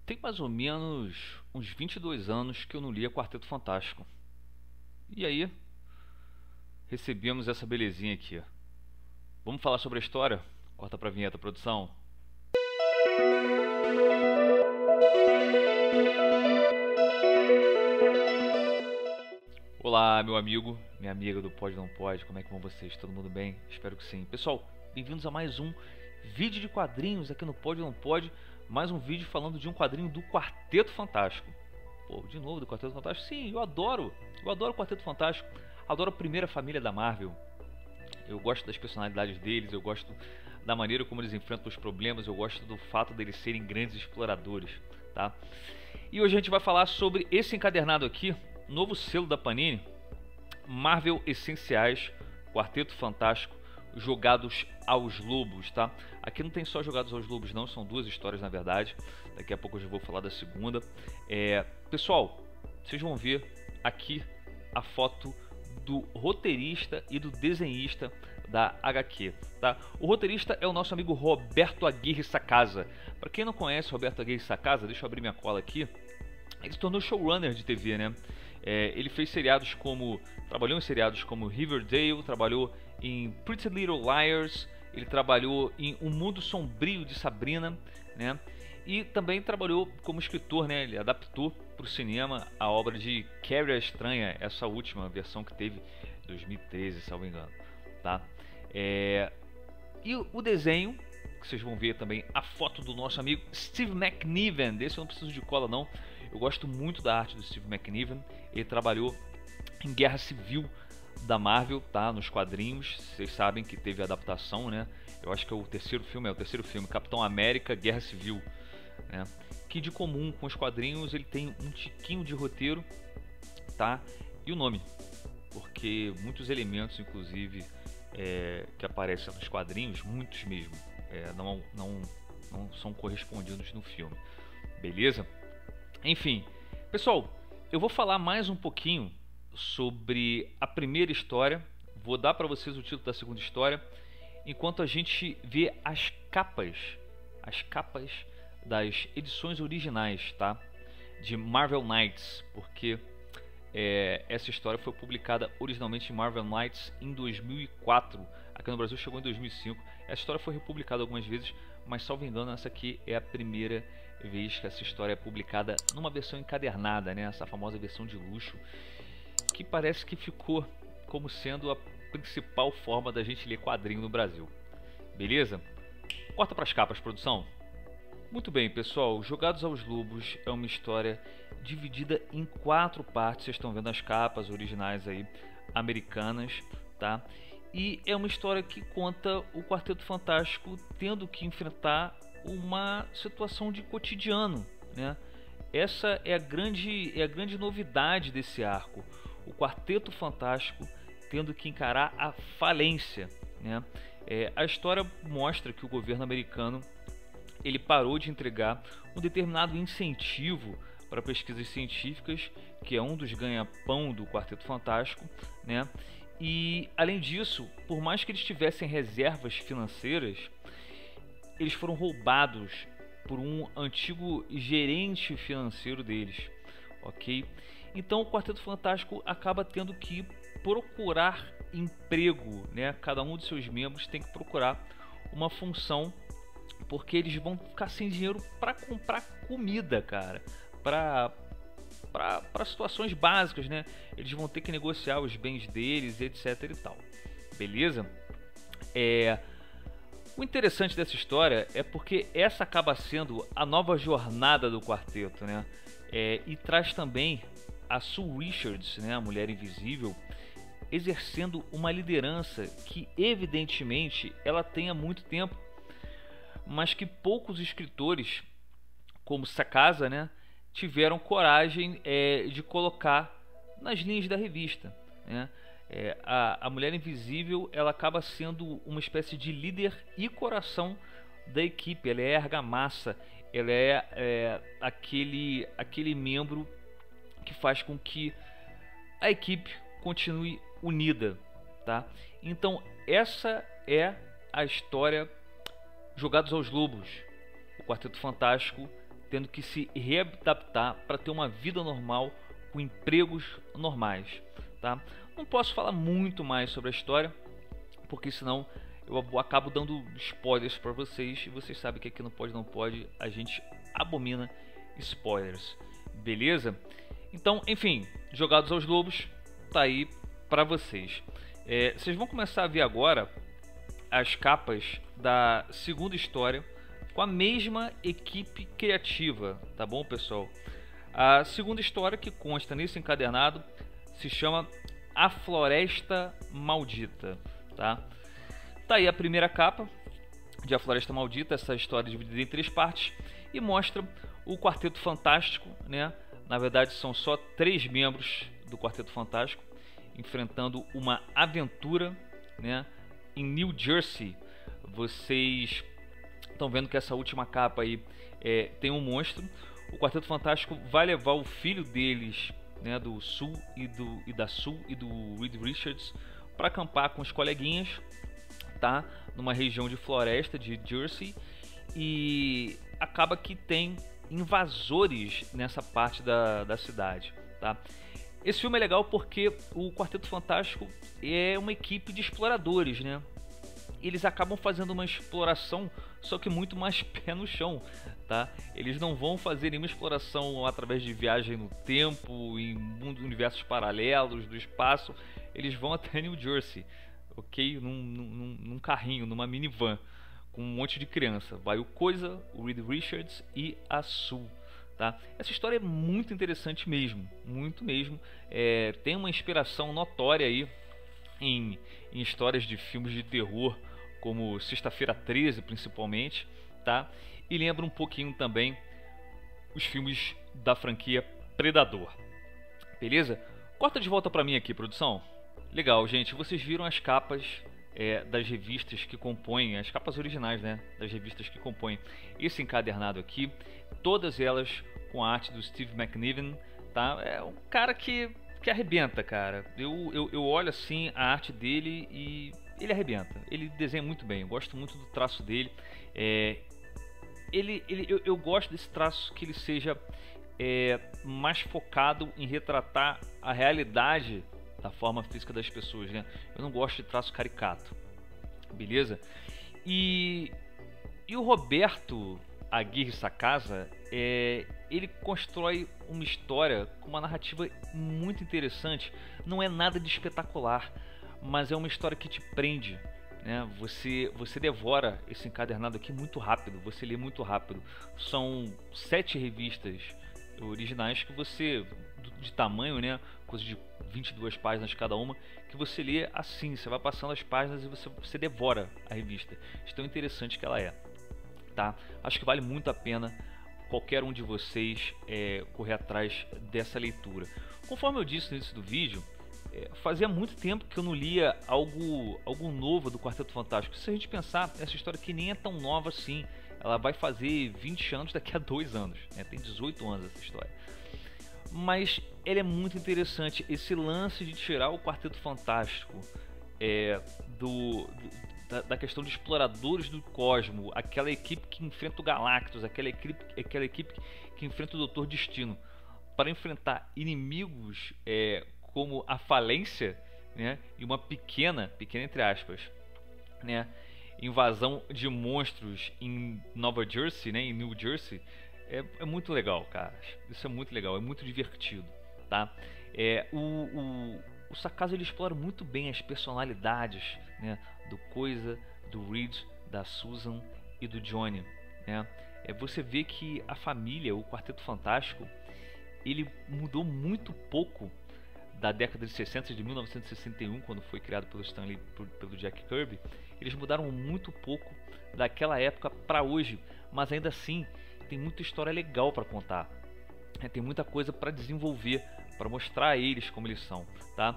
Tem mais ou menos uns 22 anos que eu não lia Quarteto Fantástico. E aí, recebemos essa belezinha aqui. Vamos falar sobre a história? Corta pra vinheta, produção. Olá, meu amigo, minha amiga do Pode Não Pode, como é que vão vocês? Todo mundo bem? Espero que sim. Pessoal, bem-vindos a mais um vídeo de quadrinhos aqui no Pode Não Pode. Mais um vídeo falando de um quadrinho do Quarteto Fantástico. Pô, de novo do Quarteto Fantástico? Sim, eu adoro o Quarteto Fantástico. Adoro a primeira família da Marvel. Eu gosto das personalidades deles, eu gosto da maneira como eles enfrentam os problemas, eu gosto do fato deles serem grandes exploradores, tá? E hoje a gente vai falar sobre esse encadernado aqui, novo selo da Panini, Marvel Essenciais, Quarteto Fantástico, Jogados aos Lobos, tá? Aqui não tem só Jogados aos Lobos não, são duas histórias na verdade. Daqui a pouco eu já vou falar da segunda. Pessoal, vocês vão ver aqui a foto do roteirista e do desenhista da HQ, tá? O roteirista é o nosso amigo Roberto Aguirre Sacasa. Para quem não conhece Roberto Aguirre Sacasa, deixa eu abrir minha cola aqui. Ele se tornou showrunner de TV, né? Ele fez seriados como... trabalhou em seriados como Riverdale, trabalhou em Pretty Little Liars, ele trabalhou em Um Mundo Sombrio de Sabrina, né? E também trabalhou como escritor, né? Ele adaptou para o cinema a obra de Carrie a Estranha, essa última versão que teve em 2013, se não me engano, tá? E o desenho, que vocês vão ver também a foto do nosso amigo Steve McNiven. Desse eu não preciso de cola não, eu gosto muito da arte do Steve McNiven. Ele trabalhou em Guerra Civil da Marvel, tá? Nos quadrinhos, vocês sabem que teve adaptação, né? Eu acho que é o terceiro filme, Capitão América, Guerra Civil, né? Que de comum com os quadrinhos ele tem um tiquinho de roteiro, tá? E o nome, porque muitos elementos, inclusive, que aparecem nos quadrinhos, muitos mesmo, não são correspondidos no filme, beleza? Enfim, pessoal, eu vou falar mais um pouquinho sobre a primeira história. Vou dar para vocês o título da segunda história, enquanto a gente vê as capas das edições originais, tá? De Marvel Knights, porque essa história foi publicada originalmente em Marvel Knights em 2004. Aqui no Brasil chegou em 2005. Essa história foi republicada algumas vezes, mas salvo engano essa aqui é a primeira vez que essa história é publicada numa versão encadernada, né? Essa famosa versão de luxo, que parece que ficou como sendo a principal forma da gente ler quadrinho no Brasil. Beleza? Corta para as capas, produção. Muito bem, pessoal, Jogados aos Lobos é uma história dividida em 4 partes. Vocês estão vendo as capas originais aí, americanas, tá? E é uma história que conta o Quarteto Fantástico tendo que enfrentar uma situação de cotidiano, né? Essa é a grande novidade desse arco. O Quarteto Fantástico tendo que encarar a falência, né? A história mostra que o governo americano ele parou de entregar um determinado incentivo para pesquisas científicas, que é um dos ganha-pão do Quarteto Fantástico, né? E além disso, por mais que eles tivessem reservas financeiras, eles foram roubados por um antigo gerente financeiro deles, ok? Então o Quarteto Fantástico acaba tendo que procurar emprego, né? Cada um de seus membros tem que procurar uma função, porque eles vão ficar sem dinheiro para comprar comida, cara, para situações básicas, né? Eles vão ter que negociar os bens deles, etc e tal, beleza? O interessante dessa história é porque essa acaba sendo a nova jornada do quarteto, né? E traz também a Sue Richards, né, a Mulher Invisível, exercendo uma liderança que evidentemente ela tem há muito tempo, mas que poucos escritores, como Sacasa, né, tiveram coragem de colocar nas linhas da revista, né? A Mulher Invisível ela acaba sendo uma espécie de líder e coração da equipe. Ela é a argamassa, ela é aquele membro que faz com que a equipe continue unida, tá? Então essa é a história Jogados aos Lobos. O Quarteto Fantástico tendo que se readaptar para ter uma vida normal com empregos normais, tá? Não posso falar muito mais sobre a história, porque senão eu acabo dando spoilers para vocês, e vocês sabem que aqui no Pode Não Pode a gente abomina spoilers, beleza? Então, enfim, Jogados aos Lobos tá aí para vocês. Vocês vão começar a ver agora as capas da segunda história com a mesma equipe criativa, tá bom, pessoal? A segunda história que consta nesse encadernado se chama A Floresta Maldita, tá? Tá aí a primeira capa de A Floresta Maldita, essa história dividida em 3 partes, e mostra o Quarteto Fantástico, né? Na verdade são só 3 membros do Quarteto Fantástico enfrentando uma aventura, né, em New Jersey. Vocês estão vendo que essa última capa aí tem um monstro. O Quarteto Fantástico vai levar o filho deles, né, do Sul e da Sul e do Reed Richards, para acampar com os coleguinhas, tá, numa região de floresta de Jersey, e acaba que tem invasores nessa parte da cidade, tá? Esse filme é legal porque o Quarteto Fantástico é uma equipe de exploradores, né? Eles acabam fazendo uma exploração, só que muito mais pé no chão, tá? Eles não vão fazer nenhuma exploração através de viagem no tempo, em universos paralelos, do espaço. Eles vão até New Jersey, ok? Num carrinho, numa minivan, com um monte de criança. Vai o Coisa, o Reed Richards e a Sue, tá? Essa história é muito interessante mesmo, muito mesmo. Tem uma inspiração notória aí em histórias de filmes de terror, como Sexta-feira 13 principalmente, tá? E lembra um pouquinho também os filmes da franquia Predador, beleza? Corta de volta pra mim aqui, produção. Legal, gente, vocês viram as capas das revistas que compõem, as capas originais, né, das revistas que compõem esse encadernado aqui, todas elas com a arte do Steve McNiven, tá? É um cara que arrebenta, cara. Eu olho assim a arte dele e ele arrebenta. Ele desenha muito bem. Eu gosto muito do traço dele. Eu gosto desse traço, que ele seja mais focado em retratar a realidade da forma física das pessoas, né? Eu não gosto de traço caricato, beleza? E o Roberto Aguirre Sacasa, ele constrói uma história com uma narrativa muito interessante. Não é nada de espetacular, mas é uma história que te prende, né? Você devora esse encadernado aqui muito rápido, você lê muito rápido. São 7 revistas originais que você, de tamanho, né, coisa de 22 páginas cada uma, que você lê assim, você vai passando as páginas e você devora a revista. De tão interessante que ela é, tá? Acho que vale muito a pena qualquer um de vocês correr atrás dessa leitura. Conforme eu disse no início do vídeo, fazia muito tempo que eu não lia algo novo do Quarteto Fantástico. Se a gente pensar, essa história aqui nem é tão nova assim. Ela vai fazer 20 anos daqui a 2 anos, né? Tem 18 anos essa história. Mas ela é muito interessante. Esse lance de tirar o Quarteto Fantástico da questão de exploradores do cosmo, aquela equipe que enfrenta o Galactus, aquela equipe que enfrenta o Dr. Destino, para enfrentar inimigos como a falência, né, e uma pequena entre aspas, né, invasão de monstros em Nova Jersey, né, em New Jersey, é muito legal, cara. Isso é muito legal, é muito divertido, tá? O Sacasa, ele explora muito bem as personalidades, né, do Coisa, do Reed, da Susan e do Johnny, né? Você vê que a família, o Quarteto Fantástico, ele mudou muito pouco da década de 60, de 1961, quando foi criado pelo Stan Lee, pelo Jack Kirby. Eles mudaram muito pouco daquela época para hoje, mas ainda assim tem muita história legal para contar, tem muita coisa para desenvolver, para mostrar a eles como eles são, tá?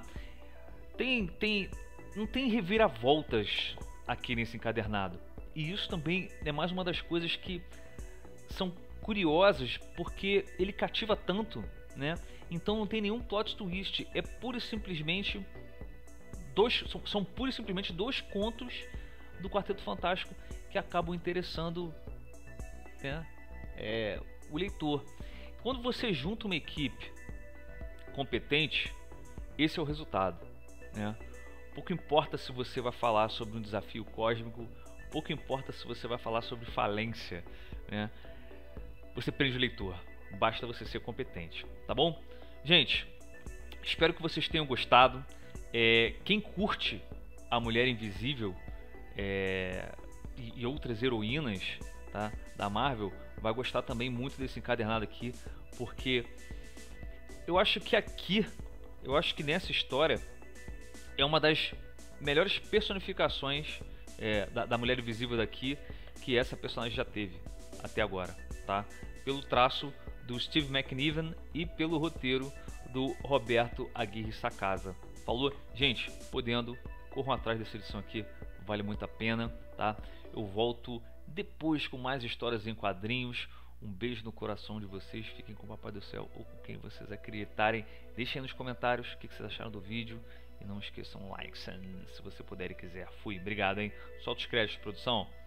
Não tem reviravoltas aqui nesse encadernado, e isso também é mais uma das coisas que são curiosas, porque ele cativa tanto, né? Então não tem nenhum plot twist, é pura e simplesmente são pura e simplesmente 2 contos do Quarteto Fantástico que acabam interessando, né, o leitor. Quando você junta uma equipe competente, esse é o resultado, né? Pouco importa se você vai falar sobre um desafio cósmico, pouco importa se você vai falar sobre falência, né? Você prende o leitor, basta você ser competente, tá bom? Gente, espero que vocês tenham gostado. Quem curte A Mulher Invisível e outras heroínas, tá, da Marvel, vai gostar também muito desse encadernado aqui, porque eu acho que nessa história é uma das melhores personificações da Mulher Invisível daqui que essa personagem já teve até agora, tá? Pelo traço do Steve McNiven e pelo roteiro do Roberto Aguirre Sacasa. Falou? Gente, podendo, corram atrás dessa edição aqui, vale muito a pena, tá? Eu volto depois com mais histórias em quadrinhos. Um beijo no coração de vocês, fiquem com o Papai do Céu ou com quem vocês acreditarem. Deixem aí nos comentários o que vocês acharam do vídeo e não esqueçam o like se você puder e quiser. Fui, obrigado, hein? Solta os créditos, produção.